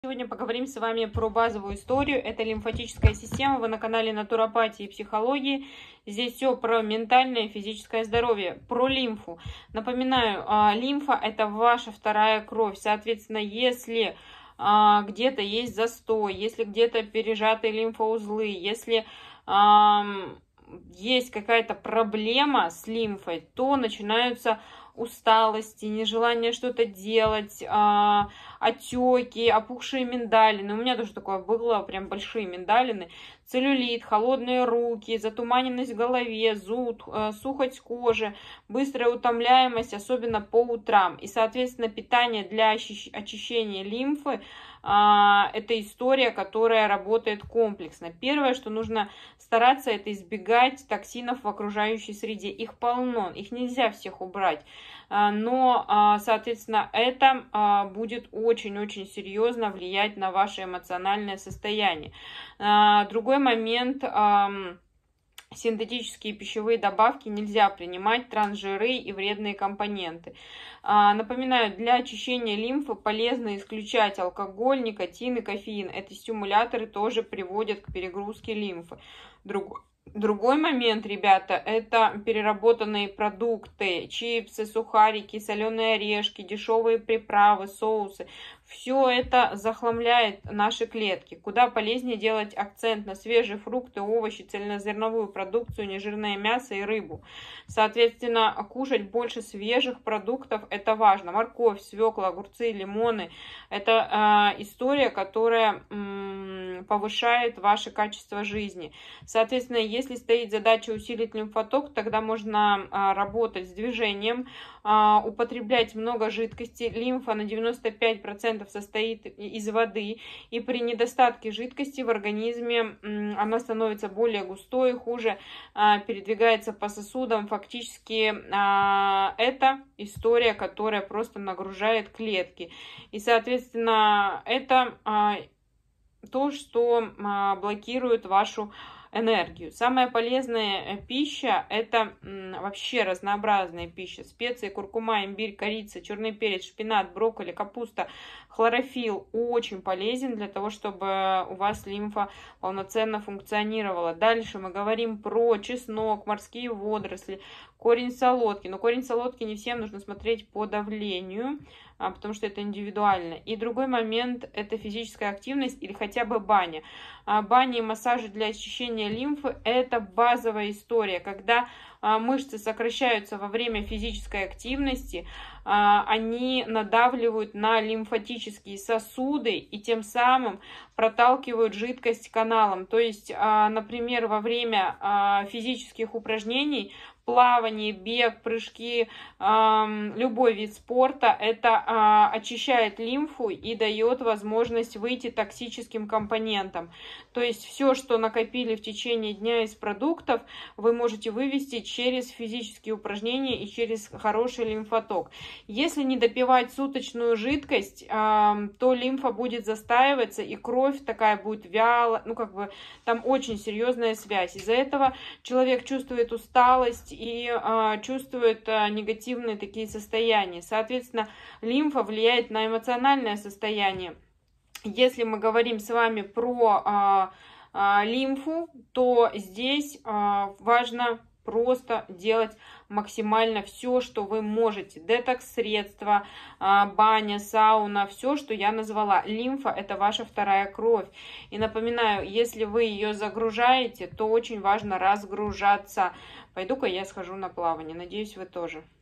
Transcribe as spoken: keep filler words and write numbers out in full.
Сегодня поговорим с вами про базовую историю. Это лимфатическая система. Вы на канале Натуропатии и Психологии. Здесь все про ментальное и физическое здоровье, про лимфу. Напоминаю, лимфа – это ваша вторая кровь. Соответственно, если где-то есть застой, если где-то пережатые лимфоузлы, если есть какая-то проблема с лимфой, то начинаются усталости, нежелание что-то делать, а, отеки, опухшие миндалины. У меня тоже такое было, прям большие миндалины. Целлюлит, холодные руки, затуманенность в голове, зуд, сухость кожи, быстрая утомляемость, особенно по утрам. И, соответственно, питание для очищения лимфы а, это история, которая работает комплексно. Первое, что нужно стараться, это избегать токсинов в окружающей среде. Их полно, их нельзя всех убрать. Но, соответственно, это будет очень-очень серьезно влиять на ваше эмоциональное состояние. Другой момент. Синтетические пищевые добавки нельзя принимать, трансжиры и вредные компоненты. Напоминаю, для очищения лимфы полезно исключать алкоголь, никотин и кофеин. Эти стимуляторы тоже приводят к перегрузке лимфы. Другой Другой момент, ребята, это переработанные продукты, чипсы, сухарики, соленые орешки, дешевые приправы, соусы. Все это захламляет наши клетки. Куда полезнее делать акцент на свежие фрукты, овощи, цельнозерновую продукцию, нежирное мясо и рыбу. Соответственно, кушать больше свежих продуктов – это важно. Морковь, свекла, огурцы, лимоны – это э, история, которая э, повышает ваше качество жизни. Соответственно, если стоит задача усилить лимфоток, тогда можно э, работать с движением, э, употреблять много жидкости. Лимфа на девяносто пять процентов состоит из воды, и при недостатке жидкости в организме она становится более густой, хуже передвигается по сосудам. Фактически это история, которая просто нагружает клетки. И, соответственно, это то, что блокирует вашу энергию. Самая полезная пища – это вообще разнообразная пища. Специи, куркума, имбирь, корица, черный перец, шпинат, брокколи, капуста, хлорофилл очень полезен для того, чтобы у вас лимфа полноценно функционировала. Дальше мы говорим про чеснок, морские водоросли, корень солодки. Но корень солодки не всем нужно смотреть по давлению, потому что это индивидуально. И другой момент – это физическая активность или хотя бы баня. Баня и массажи для очищения лимфы – это базовая история. Когда мышцы сокращаются во время физической активности, они надавливают на лимфатические сосуды и тем самым проталкивают жидкость каналом. То есть, например, во время физических упражнений, плавание, бег, прыжки, э, любой вид спорта, это э, очищает лимфу и дает возможность выйти токсическим компонентам. То есть все, что накопили в течение дня из продуктов, вы можете вывести через физические упражнения и через хороший лимфоток. Если не допивать суточную жидкость, э, то лимфа будет застаиваться, и кровь такая будет вялая, ну как бы там очень серьезная связь. Из-за этого человек чувствует усталость и э, чувствует э, негативные такие состояния. Соответственно, лимфа влияет на эмоциональное состояние. Если мы говорим с вами про э, э, лимфу, то здесь э, важно просто делать максимально все, что вы можете. Детокс-средства, баня, сауна, все, что я назвала. Лимфа – это ваша вторая кровь. И напоминаю, если вы ее загружаете, то очень важно разгружаться. Пойду-ка я схожу на плавание. Надеюсь, вы тоже.